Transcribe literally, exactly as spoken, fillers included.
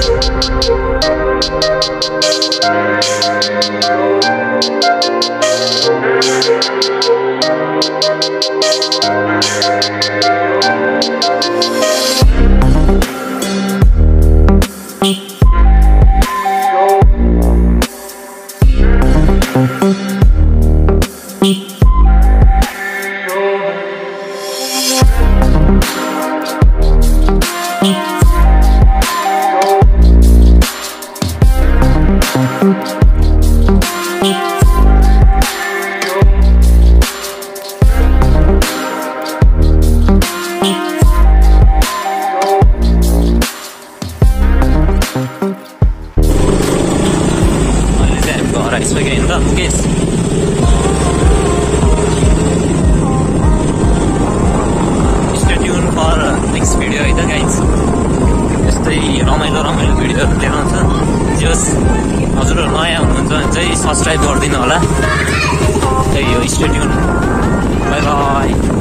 Again, the case. Stay tuned for next video, either guys. यस्तै रमाइलो रमाइलो भिडियोहरू देखाउँछ। जस हजुरहरू नयाँ हुनुहुन्छ भने चाहिँ सब्सक्राइब गरिदिनु होला। त्यही हो, स्टे ट्युन। Bye bye.